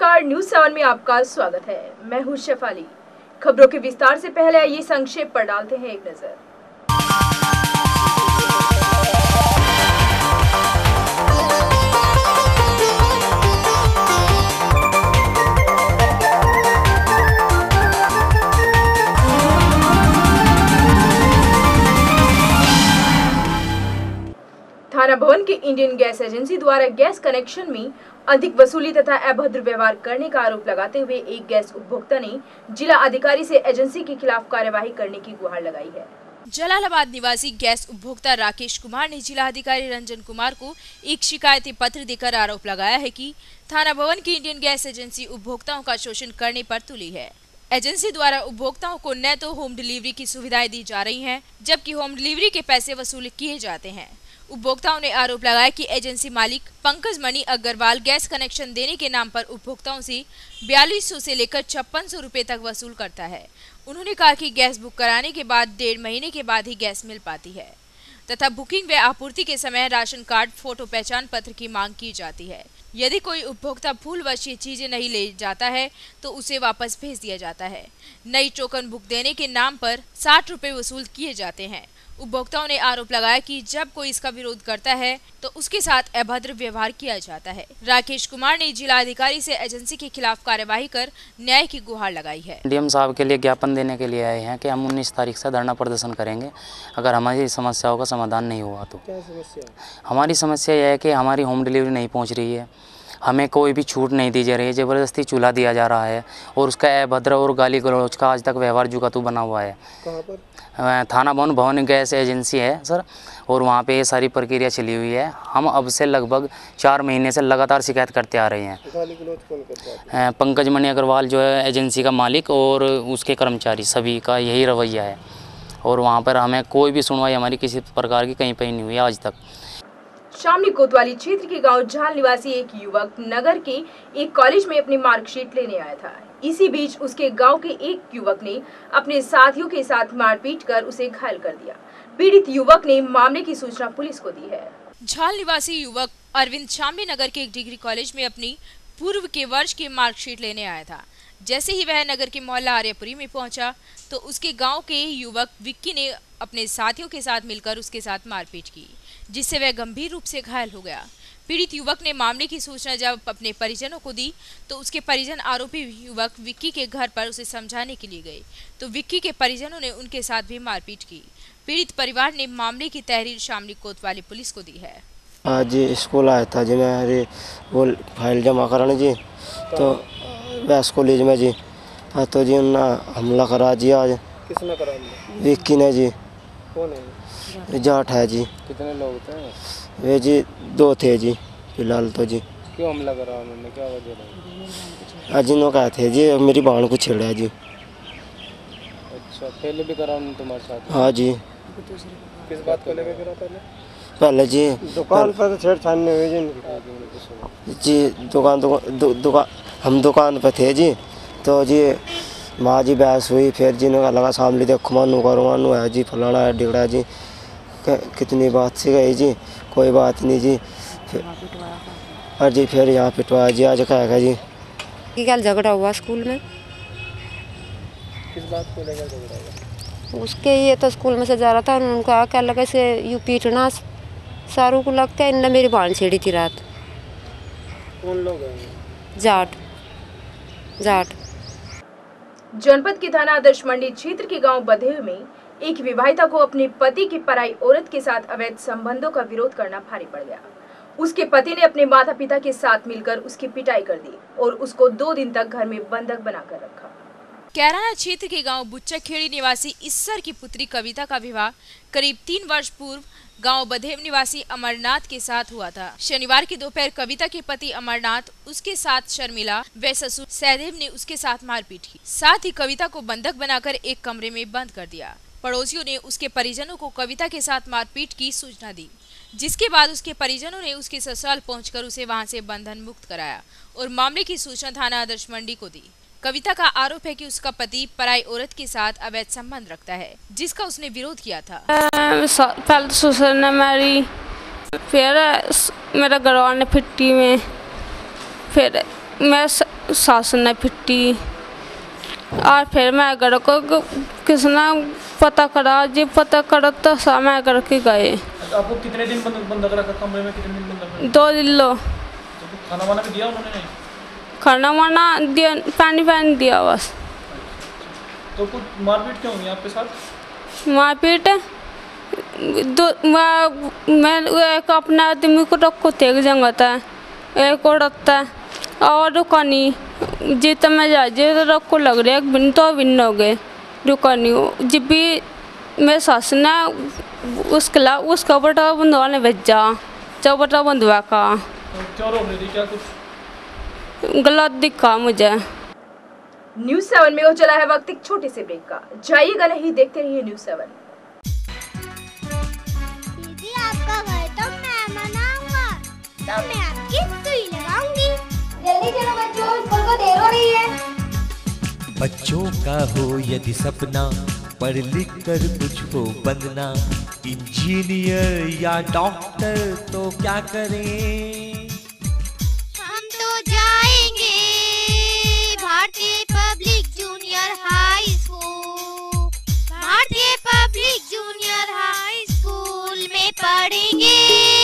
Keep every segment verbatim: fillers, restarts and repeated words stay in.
नमस्कार, news seven में आपका स्वागत है। मैं हूं शेफाली। खबरों के विस्तार से पहले आइए संक्षेप पर डालते हैं एक नजर। थाना भवन के इंडियन गैस एजेंसी द्वारा गैस कनेक्शन में अधिक वसूली तथा अभद्र व्यवहार करने का आरोप लगाते हुए एक गैस उपभोक्ता ने जिला अधिकारी से एजेंसी के खिलाफ कार्यवाही करने की गुहार लगाई है। जलालाबाद निवासी गैस उपभोक्ता राकेश कुमार ने जिला अधिकारी रंजन कुमार को एक शिकायती पत्र देकर आरोप लगाया है कि थाना भवन की इंडियन गैस एजेंसी उपभोक्ताओं का शोषण करने पर तुली है। एजेंसी द्वारा उपभोक्ताओं को न तो होम डिलीवरी की सुविधाएं दी जा रही हैं, जबकि होम डिलीवरी के पैसे वसूल किए जाते हैं। उपभोक्ताओं ने आरोप लगाया कि एजेंसी मालिक पंकज मणि अग्रवाल गैस कनेक्शन देने के नाम पर उपभोक्ताओं से बयालीस सौ से लेकर छप्पन सौ रुपए तक वसूल करता है। उन्होंने कहा कि गैस बुक कराने के बाद डेढ़ महीने के बाद ही गैस मिल पाती है तथा बुकिंग व आपूर्ति के समय राशन कार्ड, फोटो पहचान पत्र की मांग की जाती है। यदि कोई उपभोक्ता भूलवश ये चीजें नहीं ले जाता है तो उसे वापस भेज दिया जाता है। नई टोकन बुक देने के नाम पर साठ रुपए वसूल किए जाते हैं। उपभोक्ताओं ने आरोप लगाया कि जब कोई इसका विरोध करता है तो उसके साथ अभद्र व्यवहार किया जाता है। राकेश कुमार ने जिला अधिकारी से एजेंसी के खिलाफ कार्यवाही कर न्याय की गुहार लगाई है। डीएम साहब के लिए ज्ञापन देने के लिए आए हैं कि हम उन्नीस तारीख से धरना प्रदर्शन करेंगे अगर हमारी समस्याओं का समाधान नहीं हुआ तो। क्या समस्या? हमारी समस्या यह है कि हमारी होम डिलीवरी नहीं पहुँच रही है, हमें कोई भी छूट नहीं दी जा रही है, ज़बरदस्ती चूल्हा दिया जा रहा है और उसका अभद्र और गाली गलौज का आज तक व्यवहार जुगातू बना हुआ है। कहाँ पर? थाना भवन भवन गैस एजेंसी है सर, और वहाँ पे ये सारी प्रक्रिया चली हुई है। हम अब से लगभग चार महीने से लगातार शिकायत करते आ रहे हैं। गाली गलौज कौन करता है? पंकज मणि अग्रवाल जो है एजेंसी का मालिक और उसके कर्मचारी, सभी का यही रवैया है और वहाँ पर हमें कोई भी सुनवाई हमारी किसी प्रकार की कहीं पर नहीं हुई आज तक। शामली कोतवाली क्षेत्र के गांव झाल निवासी एक युवक नगर के एक कॉलेज में अपनी मार्कशीट लेने आया था। इसी बीच उसके गांव के एक युवक ने अपने साथियों के साथ मारपीट कर उसे घायल कर दिया। पीड़ित युवक ने मामले की सूचना पुलिस को दी है। झाल निवासी युवक अरविंद शामली नगर के एक डिग्री कॉलेज में अपनी पूर्व के वर्ष की मार्कशीट लेने आया था। जैसे ही वह नगर के मोहल्ला आर्यपुरी में पहुंचा तो उसके गांव के युवक विक्की ने अपने साथियों के साथ मिलकर उसके साथ मारपीट की, जिससे वह गंभीर रूप से घायल हो गया। पीड़ित युवक ने मामले की सूचना जब अपने परिजनों को दी तो उसके परिजन आरोपी युवक विक्की के घर पर उसे समझाने के लिए गए तो विक्की के परिजनों ने उनके साथ भी मारपीट की। पीड़ित परिवार ने मामले की तहरीर शामली कोतवाली पुलिस को दी है। आज स्कूल आया था जी, मैं अरे वो फाइल जमा कराने जी, तो वैस कॉलेज में जी हाँ तो जी ना हमला करा जी। आज किसने करा? विक्की ने जी। कौन है? जाट है जी। कितने लोग थे? वे जी दो थे जी फिलहाल तो जी। क्यों हमला करा उन्होंने, क्या वजह रही? आज इन्हों कहा थे जी मेरी बहन को छेड़ा जी। अच्छा, पहले भी करा उन्होंने तुम्हारे साथ? हाँ जी। किस बात को लेकर करा पहले? पहले जी दुकान पर छेड़छाड़ हुई जी जी। दुकान दुकान हम दुकान पर थे जी, तो जी माँ जी बहस हुई, फिर जी ने लगा सामने देखो मानू करो मानू है जी, फलाना है डिगड़ा जी, कितनी बात सी गई जी, कोई बात नहीं जी। और जी फिर यहाँ पिटवाया जी। आज कहेगा जी कि कल झगड़ा हुआ स्कूल में। किस बात को लेकर झगड़ा हुआ? उसके ये तो स्कूल में से जा रहा था, उनका क्या लगा से यू पीटना सारू को लगता है, इनने मेरी बहन छेड़ी थी रात। कौन लोग हैं? जाट जाट जनपद के थाना आदर्श मंडी क्षेत्र के गांव बधेव में एक विवाहिता को अपने पति की पराई औरत के साथ अवैध संबंधों का विरोध करना भारी पड़ गया। उसके पति ने अपने माता पिता के साथ मिलकर उसकी पिटाई कर दी और उसको दो दिन तक घर में बंधक बनाकर रखा। कैराना क्षेत्र के गांव बुच्चखेड़ी निवासी ईश्वर की पुत्री कविता का विवाह करीब तीन वर्ष पूर्व गांव बधेव निवासी अमरनाथ के साथ हुआ था। शनिवार की दोपहर कविता के पति अमरनाथ, उसके साथ शर्मिला व ससुर सहदेव ने उसके साथ मारपीट की। साथ ही कविता को बंधक बनाकर एक कमरे में बंद कर दिया। पड़ोसियों ने उसके परिजनों को कविता के साथ मारपीट की सूचना दी, जिसके बाद उसके परिजनों ने उसके ससुराल पहुंचकर उसे वहां से बंधन मुक्त कराया और मामले की सूचना थाना आदर्श मंडी को दी। कविता का आरोप है कि उसका पति पराई औरत के साथ अवैध संबंध रखता है, जिसका उसने विरोध किया था। पहले तो ससुर ने मारी, फिर मेरा घरवाले ने पिट्टी में, फिर मैं सास ने पिटी और फिर मैं घर को किसने पता करा, जी पता करा तो सा मैं घर के गए। आपको कितने दिन बंद बंद रखा कमरे में? कितने दिन बंद रखा? दो दिन लो। तो खाना वाना भी दिया उन्होंने? नहीं, खाना वाना दिया, पानी पानी दिया बस। तो कुछ मारपीट क्यों हुई आपके साथ? मारपीट दो मैं मैं एक अपना आदमी को रखो थे एक जगह था, एक और रखता और दुकानी जीत में जा जे रखो लग रहा है बिन तो बिन हो गए दुकानी जब भी मेरे सास ने उसका उसका बटा बंधुआ ने भेजा जब बटा बंधुआ का। क्या रोक रही थी? क्या कुछ गलत दिखा मुझे। न्यूज सेवन में हो चला है वक्त एक छोटे से ब्रेक का, जाइएगा नहीं, देखते रहिए न्यूज सेवन। दीदी आपका घर तो मैं मनाऊंगा, तो मैं आपकी सुई लगाऊंगी। जल्दी चलो बच्चों, स्कूल को देर हो रही है। बच्चों का हो यदि सपना, पढ़ लिख कर कुछ हो बनना, इंजीनियर या डॉक्टर तो क्या करें? हम तो जाएंगे Bharatiya public junior high school, Bharatiya public junior high school में पढ़ेंगे।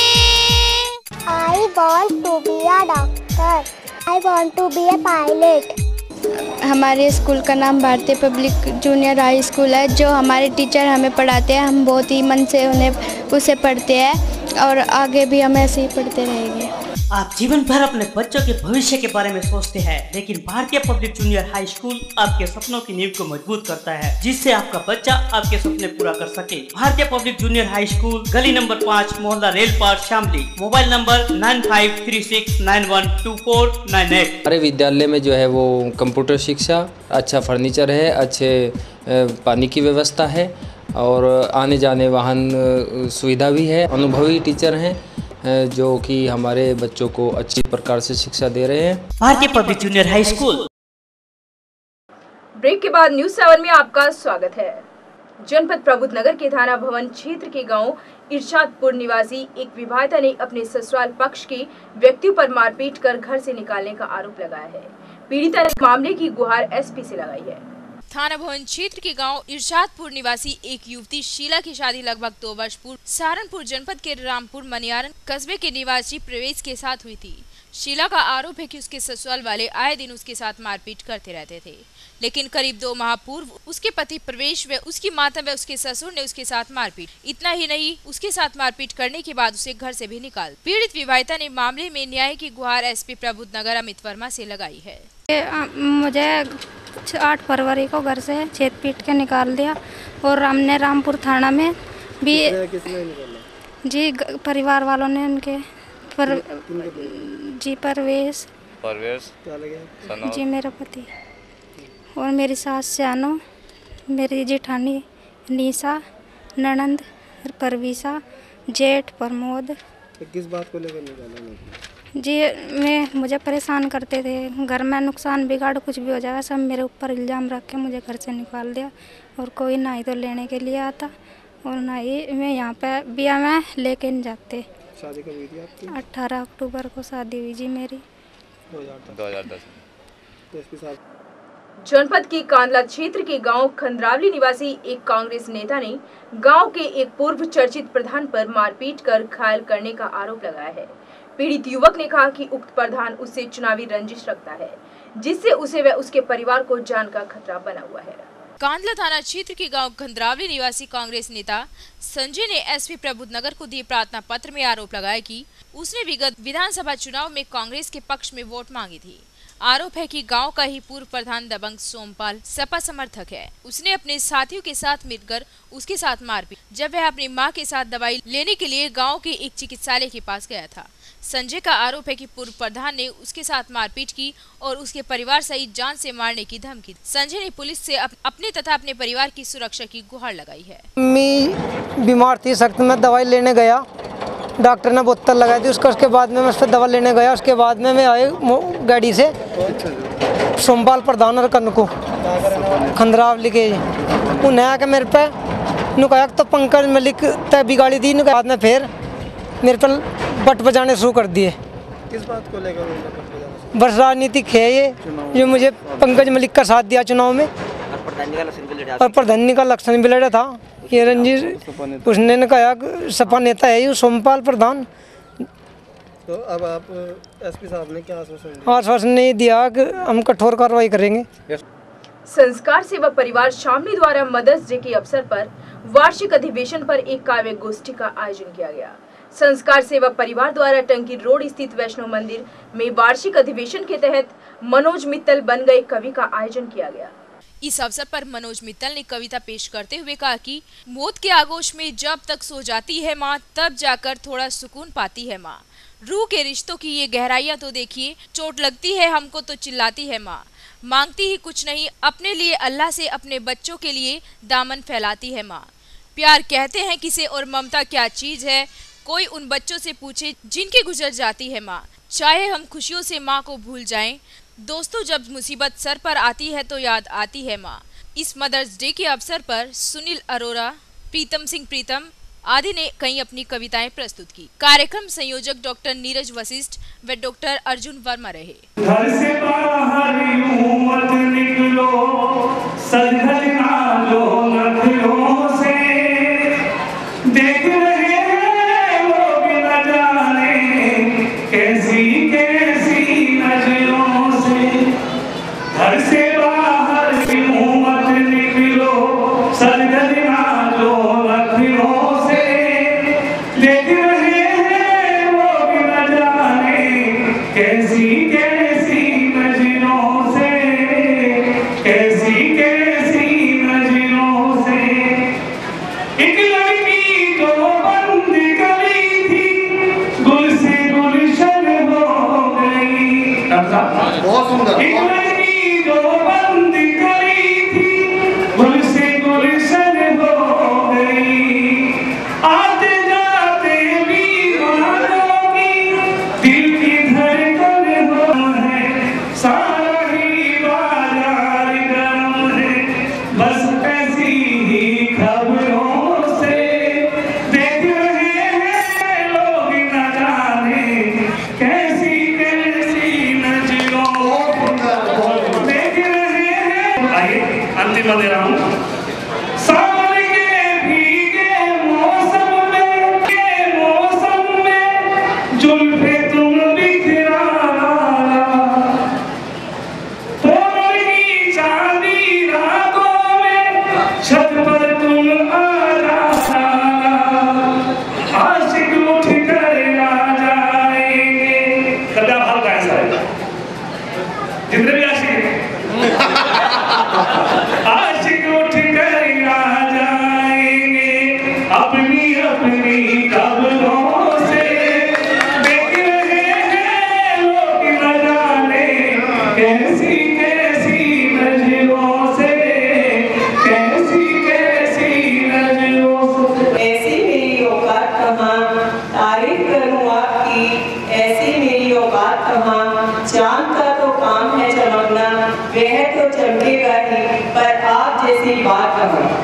I want to be a doctor. I want to be a pilot. हमारे स्कूल का नाम भारतीय पब्लिक जूनियर हाई स्कूल है। जो हमारे टीचर हमें पढ़ाते हैं, हम बहुत ही मन से उन्हें उसे पढ़ते हैं और आगे भी हम ऐसे ही पढ़ते रहेंगे। आप जीवन भर अपने बच्चों के भविष्य के बारे में सोचते हैं, लेकिन भारतीय पब्लिक जूनियर हाई स्कूल आपके सपनों की नींव को मजबूत करता है, जिससे आपका बच्चा आपके सपने पूरा कर सके। Bharatiya public junior high school, गली नंबर पाँच, मोहल्ला रेल पार, Shamli. Mobile number nine five three six nine one two four nine eight. हमारे विद्यालय में जो है वो कंप्यूटर शिक्षा, अच्छा फर्नीचर है, अच्छे पानी की व्यवस्था है और आने जाने वाहन सुविधा भी है। अनुभवी टीचर हैं जो कि हमारे बच्चों को अच्छी प्रकार से शिक्षा दे रहे हैं। Bharatiya public junior high school. Break के बाद न्यूज सेवन में आपका स्वागत है। जनपद प्रबुद्धनगर के थाना भवन क्षेत्र के गांव इरशादपुर निवासी एक विवाहिता ने अपने ससुराल पक्ष के व्यक्तियों पर मारपीट कर घर से निकालने का आरोप लगाया है। पीड़िता ने मामले की गुहार एसपी से लगाई है। थाना भवन क्षेत्र के गांव इरशादपुर निवासी एक युवती शीला की शादी लगभग दो वर्ष पूर्व सहारनपुर जनपद के रामपुर मनियारन कस्बे के निवासी प्रवेश के साथ हुई थी। शीला का आरोप है कि उसके ससुराल वाले आए दिन उसके साथ मारपीट करते रहते थे, लेकिन करीब दो माह पूर्व उसके पति प्रवेश व उसकी माता व उसके ससुर ने उसके साथ मारपीट। इतना ही नहीं, उसके साथ मारपीट करने के बाद उसे घर से भी निकाल। पीड़ित विवाहिता ने मामले में न्याय की गुहार एसपी प्रबुद्धनगर अमित वर्मा से लगाई है। मुझे आठ फरवरी को घर से छेद पीट के निकाल दिया और हमने रामपुर थाना में भी जी परिवार वालों ने उनके पर जी परवेश परवेश जी मेरा पति और मेरी सास जानो, मेरी जेठानी निशा, ननंद परवीसा, जेठ प्रमोद। किस बात को लेकर निकाला? जी मैं मुझे परेशान करते थे, घर में नुकसान बिगाड़ कुछ भी हो जाएगा सब मेरे ऊपर इल्ज़ाम रख के मुझे घर से निकाल दिया और कोई ना ही तो लेने के लिए आता और ना ही मैं यहाँ पे बिया में लेके नहीं जाते। शादी कब हुई थी आपकी? अठारह अक्टूबर को शादी हुई जी मेरी दो हज़ार दस। जनपद की कांदला क्षेत्र के गांव खंद्रावली निवासी एक कांग्रेस नेता ने गांव के एक पूर्व चर्चित प्रधान पर मारपीट कर घायल करने का आरोप लगाया है। पीड़ित युवक ने कहा कि उक्त प्रधान उससे चुनावी रंजिश रखता है, जिससे उसे व उसके परिवार को जान का खतरा बना हुआ है। कांदला थाना क्षेत्र के गांव खंद्रावली निवासी कांग्रेस नेता संजय ने एसपी प्रबुद्धनगर को दिए प्रार्थना पत्र में आरोप लगाया कि उसने विगत विधानसभा चुनाव में कांग्रेस के पक्ष में वोट मांगी थी। आरोप है कि गांव का ही पूर्व प्रधान दबंग सोमपाल सपा समर्थक है। उसने अपने साथियों के साथ मिलकर उसके साथ मारपीट जब वह अपनी मां के साथ दवाई लेने के लिए गांव के एक चिकित्सालय के पास गया था। संजय का आरोप है कि पूर्व प्रधान ने उसके साथ मारपीट की और उसके परिवार सहित जान से मारने की धमकी दी। संजय ने पुलिस से अप, अपने तथा अपने परिवार की सुरक्षा की गुहार लगाई है। मैं बीमार थी, सख्त में दवाई लेने गया, डॉक्टर ने बोतल लगाई थी उसका, उसके बाद में मैं उस पर दवा लेने गया। उसके बाद में मैं आए गाड़ी से सोमपाल प्रधान और कनको खंद्रावली के उन्हें आके मेरे पे नुकाया तो पंकज मलिक तय बिगाड़ी दी। बाद में फिर मेरे पर बट बजाने शुरू कर दिए। किस बात को लेकर? बस राजनीतिक है ये, जो मुझे पंकज मलिक का साथ दिया चुनाव में, और प्रधानी का लक्षण भी लड़ा था ये रंजीत, उसने ने कहा कि सपा नेता है ये सोमपाल प्रधान। तो अब आप एसपी साहब ने क्या आश्वासन दिया? आश्वासन नहीं दिया कि हम कठोर कार्रवाई करेंगे। संस्कार सेवा परिवार शामली द्वारा मदर्स डे के अवसर पर वार्षिक अधिवेशन पर एक काव्य गोष्ठी का आयोजन किया गया। संस्कार सेवा परिवार द्वारा टंकी रोड स्थित वैष्णो मंदिर में वार्षिक अधिवेशन के तहत मनोज मित्तल बन गए कवि का आयोजन किया गया। इस अवसर पर मनोज मित्तल ने कविता पेश करते हुए कहा कि मौत के आगोश में जब तक सो जाती है माँ, तब जाकर थोड़ा सुकून पाती है माँ। रूह के रिश्तों की ये गहराइयाँ तो देखिए, चोट लगती है हमको तो चिल्लाती है माँ। मांगती ही कुछ नहीं अपने लिए अल्लाह से, अपने बच्चों के लिए दामन फैलाती है माँ। प्यार कहते हैं किसे और ममता क्या चीज है, कोई उन बच्चों से पूछे जिनकी गुजर जाती है माँ। चाहे हम खुशियों से माँ को भूल जाएं, दोस्तों जब मुसीबत सर पर आती है तो याद आती है माँ। इस मदर्स डे के अवसर पर सुनील अरोरा, प्रीतम सिंह प्रीतम आदि ने कई अपनी कविताएं प्रस्तुत की। कार्यक्रम संयोजक डॉक्टर नीरज वशिष्ठ व डॉक्टर अर्जुन वर्मा रहे। घर से बाहर यूं मत निकलो, संभलना लो नखरों से, देख रहे हैं लोग न जाने कैसी कैसी नजरों से। घर से बाहर यूं मत निकलो, संभलना लो नखरों से, देख रहे हैं लोग न जाने कैसी कैसी नजरों से, कैसी कैसी नजरों से। एक लड़की जो बंद गली थी, गुल से गुलशन हो गई। बहुत सुंदर। एक लड़की जो बंद गली थी, गुल से गुलशन हो गई। आते जाते दीवानों की दिल की धड़कन हो है, सारा ही बाजार गरम है, बस ऐसी ही खबरों से। देख रहे हैं लोग न जाने कैसी कैसी नजरों, देख रहे हैं। आइए अंतिम में दे रहा हूँ। सावन के भीगे मौसम में, के मौसम में जुल्फे तुम बिखरा, पूनम की चांदी रातों में छत पर तुम आ जाना। आशिक उठ कर आ जाएंगे। कभी आप हल्का ऐसा है जितने भी आशिक हैं। आशिक उठ कर आ जाएंगे अपनी अपनी कब्रों से। देख रहे हैं लोग न जाने कैसी कैसी नजरों से, कैसी कैसी नजरों से। ऐसी मेरी औकात कहाँ, तारीफ करूँ आपकी, ऐसी मेरी औकात कहाँ। चांद का तो काम है चमकना, वह तो चमकेगा ही, पर आप जैसी बात कहाँ।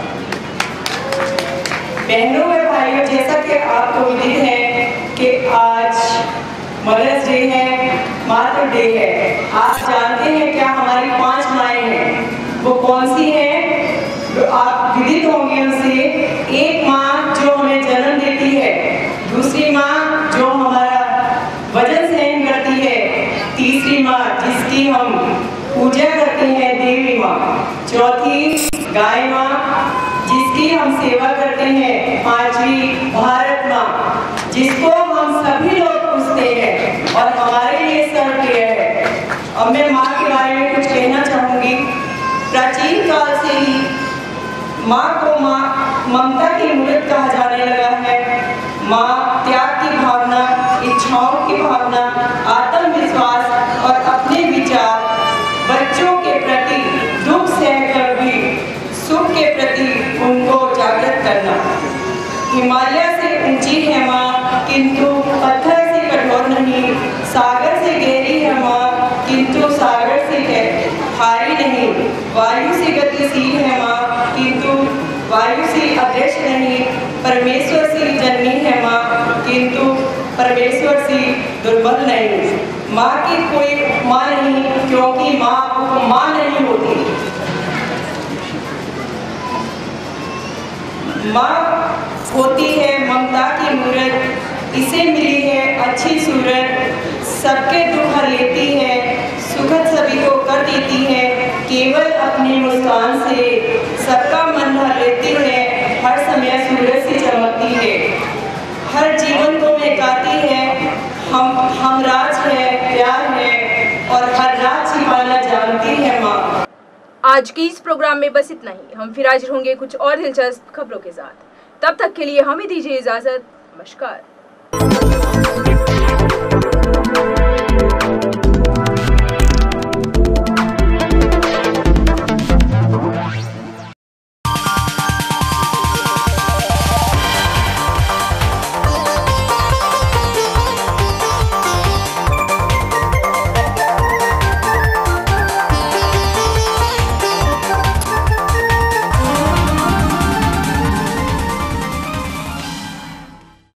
बहनों व भाइयों, जैसा कि आपको विदित है कि आज मदर्स डे है, मातृ डे है। आप जानते हैं क्या हमारी पांच माएँ हैं, वो कौन सी हैं? तो आप विदित होंगे उनसे। एक माँ जो हमें जन्म देती है, दूसरी माँ जो हमारा वजन सहन करती है, तीसरी माँ जिसकी हम पूजा करते हैं देवी माँ, चौथी गाय माँ जिसकी हम सेवा करते हैं, पांचवी भारत माँ जिसको हम सभी लोग पूछते हैं और हमारे लिए सर्वप्रिय है। अब मैं माँ के बारे में कुछ कहना चाहूँगी। प्राचीन काल से ही माँ को माँ ममता की मूर्त कहा जाने लगा है। माँ त्याग की भावना, इच्छाओं की भावना, आत्मविश्वास और अपने विचार, बच्चों के प्रति दुख सहकर भी सुख के प्रति उनको जागृत करना। हिमालय से ऊंची है माँ किंतु पत्थर से कठोर नहीं, सागर से गहरी है माँ किंतु सागर से भारी नहीं, वायु से गतिशील है माँ किंतु वायु से अदृश्य नहीं, परमेश्वर से जन्मी है माँ किंतु परमेश्वर से दुर्बल नहीं। माँ की कोई माँ नहीं, क्योंकि माँ माँ नहीं होती। माँ होती है ममता की मूरत, इसे मिली है अच्छी सूरत, सबके दुख हर लेती है, सुखद सभी को कर देती है, केवल अपनी मुस्कान से सबका मन भर लेती है, हर समय सूरज से चमकती है, हर जीवन को महकाती है, हम हमराज है, प्यार है और हर रात छिपाना जानती है माँ। आज की इस प्रोग्राम में बस इतना ही। हम फिर हाजिर होंगे कुछ और दिलचस्प खबरों के साथ। तब तक के लिए हमें दीजिए इजाजत। नमस्कार।